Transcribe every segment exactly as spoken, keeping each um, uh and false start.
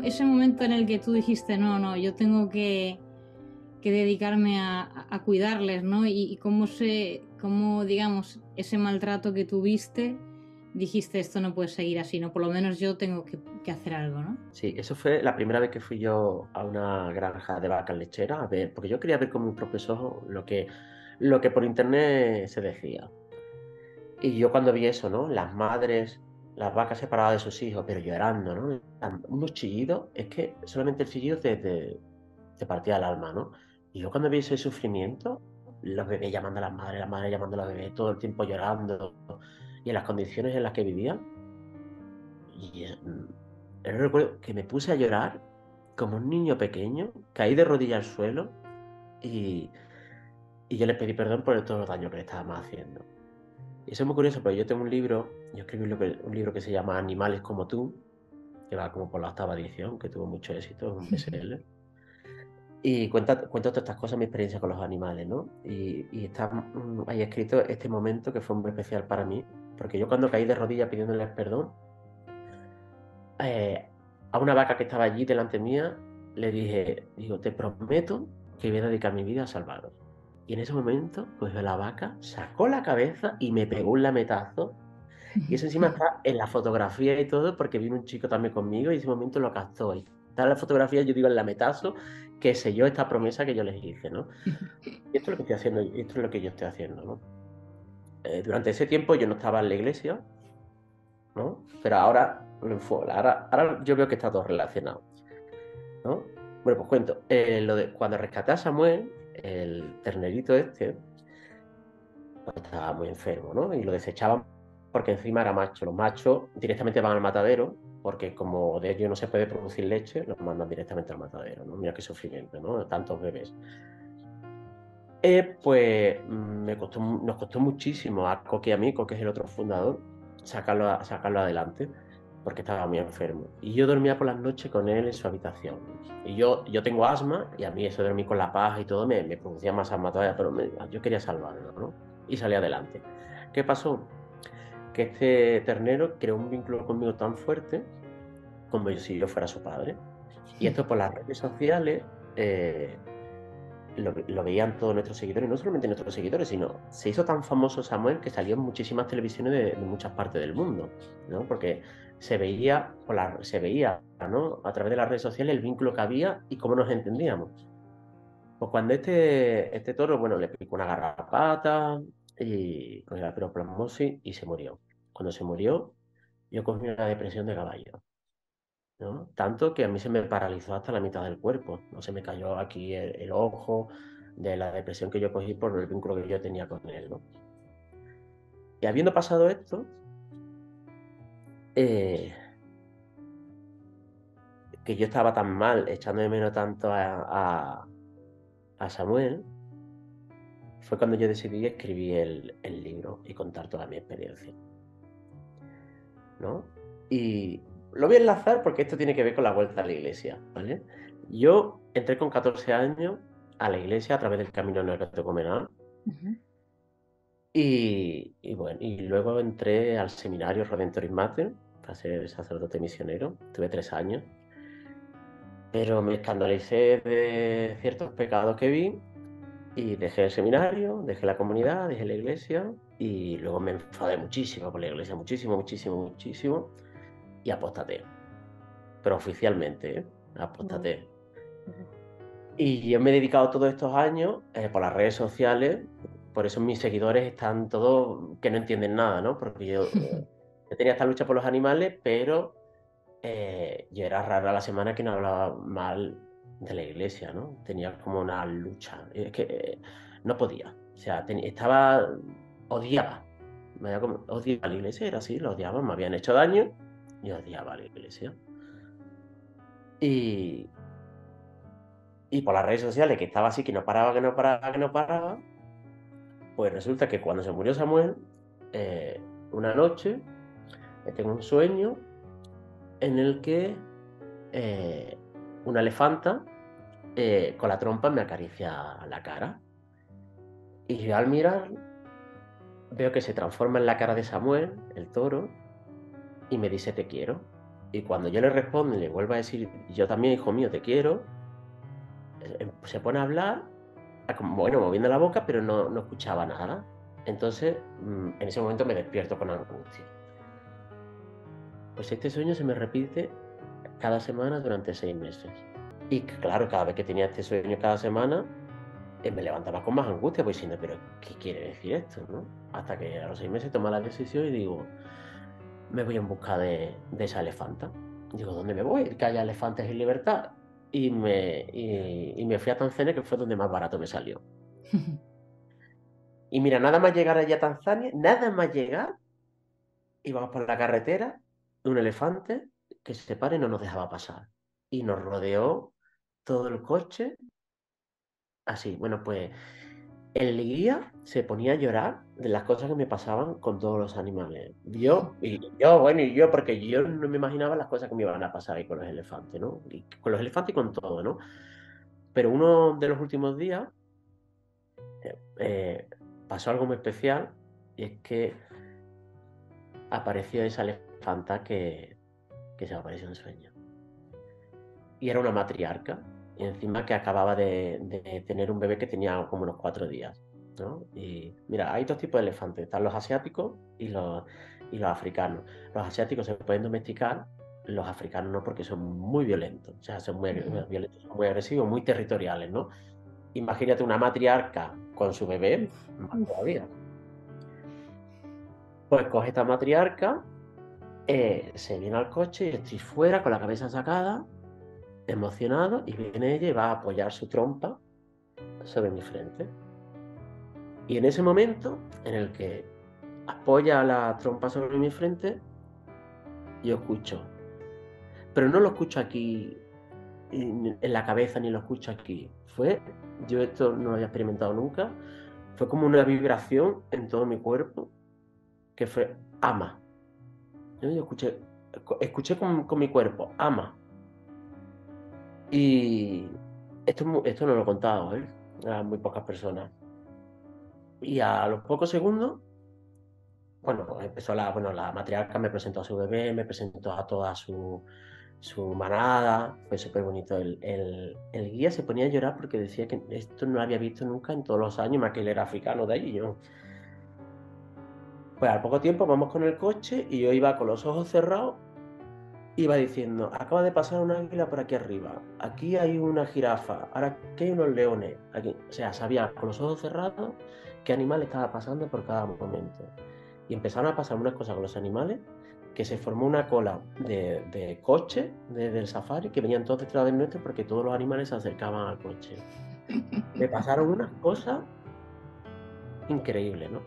ese momento en el que tú dijiste, no, no, yo tengo que, que dedicarme a, a cuidarles, ¿no? Y, y cómo se, cómo, digamos, ese maltrato que tuviste, dijiste, esto no puede seguir así, ¿no? Por lo menos yo tengo que, que hacer algo, ¿no? Sí, eso fue la primera vez que fui yo a una granja de vacas lecheras a ver, porque yo quería ver con mis propios ojos lo que, lo que por internet se decía. Y yo cuando vi eso, ¿no? Las madres, las vacas separadas de sus hijos, pero llorando, ¿no? Tan- Unos chillidos, es que solamente el chillido te, te, te partía el alma, ¿no? Y yo cuando vi ese sufrimiento, los bebés llamando a las madres, las madres llamando a los bebés, todo el tiempo llorando, y en las condiciones en las que vivían, y eh, mm, yo recuerdo que me puse a llorar como un niño pequeño, caí de rodillas al suelo y, y yo les pedí perdón por todos los daños que le estábamos haciendo. Y eso es muy curioso, porque yo tengo un libro, yo escribí lo que- un libro que se llama Animales como tú, que va como por la octava edición, que tuvo mucho éxito, es un bestseller. Y cuenta, cuento todas estas cosas, mi experiencia con los animales, ¿no? Y, y está mm, ahí escrito este momento que fue muy especial para mí, porque yo cuando caí de rodillas pidiéndoles perdón, eh, a una vaca que estaba allí delante mía, le dije, digo, te prometo que voy a dedicar mi vida a salvaros. Y en ese momento, pues la vaca sacó la cabeza y me pegó un lametazo. Y eso encima está en la fotografía y todo, porque vino un chico también conmigo y ese momento lo captó. Y está en la fotografía, yo digo, el lametazo que selló esta promesa que yo les hice, ¿no? Y esto es lo que estoy haciendo, esto es lo que yo estoy haciendo, ¿no? Eh, durante ese tiempo yo no estaba en la iglesia, ¿no? Pero ahora, lo enfo- ahora, ahora yo veo que está todo relacionado, ¿no? Bueno, pues cuento, eh, lo de, cuando rescaté a Samuel, el ternerito este, pues estaba muy enfermo, ¿no? Y lo desechaban porque encima era macho. Los machos directamente van al matadero, porque como de ellos no se puede producir leche, los mandan directamente al matadero, ¿no? Mira qué sufrimiento, ¿no? Tantos bebés. Eh, pues mm, me costó, nos costó muchísimo a Coque y a mí, Coque es el otro fundador, sacarlo, a- sacarlo adelante, porque estaba muy enfermo. Y yo dormía por las noches con él en su habitación. Y yo, yo tengo asma, y a mí eso de dormir con la paja y todo me, me producía más asma todavía, pero me- yo quería salvarlo, ¿no? Y salí adelante. ¿Qué pasó? Que este ternero creó un vínculo conmigo tan fuerte como si yo fuera su padre. Y esto por las redes sociales, eh, lo, lo veían todos nuestros seguidores, y no solamente nuestros seguidores, sino se hizo tan famoso Samuel que salió en muchísimas televisiones de, de muchas partes del mundo, ¿no? Porque se veía, por la- se veía, ¿no? A través de las redes sociales el vínculo que había y cómo nos entendíamos. Pues cuando este, este toro, bueno, le picó una garrapata y con la piroplasmosis y se murió. Cuando se murió, yo cogí una depresión de caballo, ¿no? Tanto que a mí se me paralizó hasta la mitad del cuerpo, ¿no? Se me cayó aquí el, el ojo de la depresión que yo cogí por el vínculo que yo tenía con él, ¿no? Y habiendo pasado esto, eh, que yo estaba tan mal, echando de menos tanto a, a- a Samuel, fue cuando yo decidí escribir el, el libro y contar toda mi experiencia, ¿no? Y lo voy a enlazar porque esto tiene que ver con la vuelta a la iglesia, ¿vale? Yo entré con catorce años a la iglesia a través del camino neocatecumenal. Y, y bueno, y luego entré al seminario Redentoris Mater para ser sacerdote misionero. Tuve tres años, pero me escandalicé de ciertos pecados que vi y dejé el seminario, dejé la comunidad, dejé la iglesia y luego me enfadé muchísimo por la iglesia, muchísimo, muchísimo, muchísimo y apostaté. Pero oficialmente, ¿eh? Wow. Apostaté. Y yo me he dedicado todos estos años eh, por las redes sociales, por eso mis seguidores están todos que no entienden nada, ¿no? Porque yo, eh, yo tenía esta lucha por los animales, pero eh, yo era rara la semana que no hablaba mal de la iglesia, ¿no? Tenía como una lucha. Es que eh, no podía. O sea, ten- estaba, odiaba. Me había como- odiaba a la iglesia, era así, lo odiaba, me habían hecho daño y odiaba a la iglesia. Y, y por las redes sociales, que estaba así, que no paraba, que no paraba, que no paraba, pues resulta que cuando se murió Samuel, eh, una noche, eh, tengo un sueño en el que eh, una elefanta eh, con la trompa me acaricia la cara. Y yo al mirar veo que se transforma en la cara de Samuel, el toro, y me dice te quiero. Y cuando yo le respondo y le vuelvo a decir, yo también, hijo mío, te quiero, eh, se pone a hablar, a como, bueno, moviendo la boca, pero no, no escuchaba nada. Entonces, mm, en ese momento me despierto con angustia. Pues este sueño se me repite cada semana durante seis meses. Y claro, cada vez que tenía este sueño cada semana, eh, me levantaba con más angustia, pues diciendo, pero ¿qué quiere decir esto, no? Hasta que a los seis meses tomé la decisión y digo, me voy en busca de, de esa elefanta. Digo, ¿dónde me voy? Que haya elefantes en libertad. Y me, y, y me fui a Tanzania, que fue donde más barato me salió. Y mira, nada más llegar allá a Tanzania, nada más llegar, íbamos por la carretera, un elefante que se para y no nos dejaba pasar. Y nos rodeó todo el coche, así. Bueno, pues el guía se ponía a llorar de las cosas que me pasaban con todos los animales. Yo, y yo, bueno, y yo, porque yo no me imaginaba las cosas que me iban a pasar ahí con los elefantes, ¿no? Y con los elefantes y con todo, ¿no? Pero uno de los últimos días eh, eh, pasó algo muy especial, y es que apareció esa elefanta que, que se me apareció en sueño. Y era una matriarca, y encima que acababa de, de tener un bebé que tenía como unos cuatro días, ¿no? Y mira, hay dos tipos de elefantes, están los asiáticos y los, y los africanos. Los asiáticos se pueden domesticar, los africanos no, porque son muy violentos, o sea, son muy, Ujú. violentos, son muy agresivos, muy territoriales, ¿no? Imagínate una matriarca con su bebé, Uf, más uf. todavía. Pues coge esta matriarca, eh, se viene al coche y estoy fuera con la cabeza sacada, emocionado, y viene ella y va a apoyar su trompa sobre mi frente. Y en ese momento en el que apoya la trompa sobre mi frente, yo escucho, pero no lo escucho aquí en, en la cabeza, ni lo escucho aquí. Fue, yo esto no lo había experimentado nunca, fue como una vibración en todo mi cuerpo, que fue ama. Yo, yo escuché, escuché con, con mi cuerpo, ama. Y esto, es mu- esto no lo he contado, ¿eh? A muy pocas personas. Y a los pocos segundos, bueno, pues empezó la, bueno, la matriarca me presentó a su bebé, me presentó a toda su, su manada, fue súper bonito. El, el, el guía se ponía a llorar porque decía que esto no lo había visto nunca en todos los años, más que él era africano de allí. Yo. Pues al poco tiempo vamos con el coche y yo iba con los ojos cerrados, iba diciendo, acaba de pasar un águila por aquí arriba, aquí hay una jirafa, ahora aquí hay unos leones. Aquí. O sea, sabía con los ojos cerrados qué animal estaba pasando por cada momento. Y empezaron a pasar unas cosas con los animales, que se formó una cola de, de coche de, del safari, que venían todos detrás del nuestro porque todos los animales se acercaban al coche. Me pasaron unas cosas increíbles, ¿no?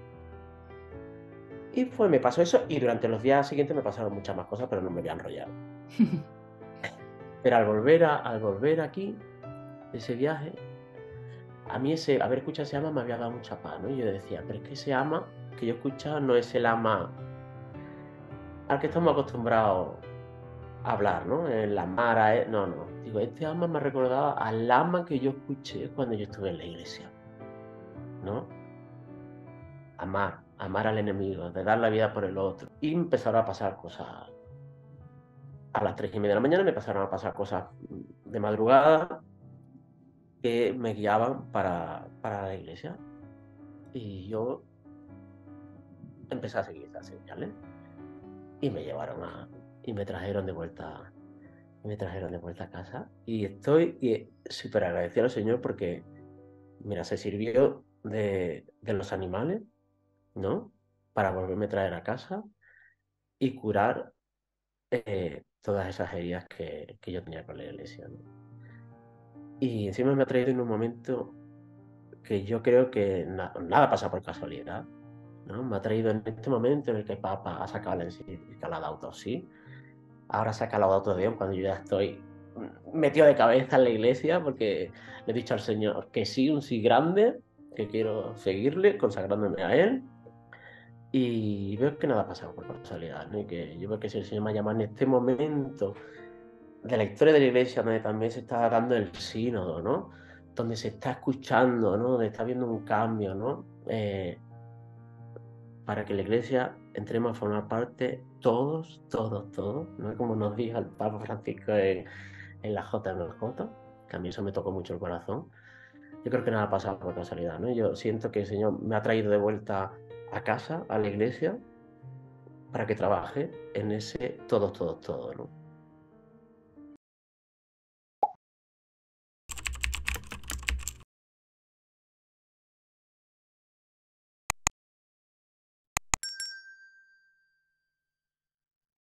Y pues me pasó eso, y durante los días siguientes me pasaron muchas más cosas, pero no me voy a enrollar. Pero al volver, a, al volver aquí, de ese viaje, a mí ese, haber escuchado ese ama me había dado mucha paz, ¿no? Y yo decía, pero es que ese ama que yo escuchaba no es el ama al que estamos acostumbrados hablar, ¿no? En la Mara, eh, no, no. Digo, este ama me recordaba al ama que yo escuché cuando yo estuve en la iglesia, ¿no? Amar, amar al enemigo, de dar la vida por el otro. Y empezaron a pasar cosas. A las tres y media de la mañana me pasaron a pasar cosas de madrugada que me guiaban para, para la iglesia. Y yo empecé a seguir esas señales. Y me llevaron a... Y me trajeron de vuelta me trajeron de vuelta a casa. Y estoy súper agradecido al Señor porque, mira, se sirvió de, de los animales, ¿no? Para volverme a traer a casa y curar eh, todas esas heridas que, que yo tenía con la iglesia, ¿no? Y encima me ha traído en un momento que yo creo que na- nada pasa por casualidad, ¿no? Me ha traído en este momento en el que Papa ha sacado la encíclica Laudato Si. Ahora saca Laudato Deum cuando yo ya estoy metido de cabeza en la iglesia porque le he dicho al Señor que sí, un sí grande, que quiero seguirle, consagrándome a Él. Y veo que nada ha pasado por casualidad, ¿no? Y que yo veo que si el Señor me ha llamado en este momento de la historia de la iglesia, donde también se está dando el sínodo, ¿no? Donde se está escuchando, ¿no? Donde está habiendo un cambio, ¿no? Eh, para que la iglesia entremos a formar parte todos, todos, todos, ¿no? Como nos dijo el Papa Francisco en, en la J M J, que a mí eso me tocó mucho el corazón. Yo creo que nada ha pasado por casualidad, ¿no? Yo siento que el Señor me ha traído de vuelta a casa, a la iglesia, para que trabaje en ese todos, todos, todos, ¿no?